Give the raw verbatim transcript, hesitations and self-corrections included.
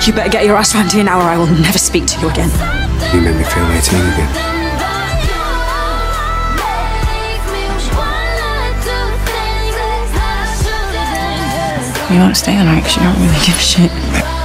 You better get your ass round here now or I will never speak to you again. You make me feel eighteen again. You won't stay on her because you don't really give a shit.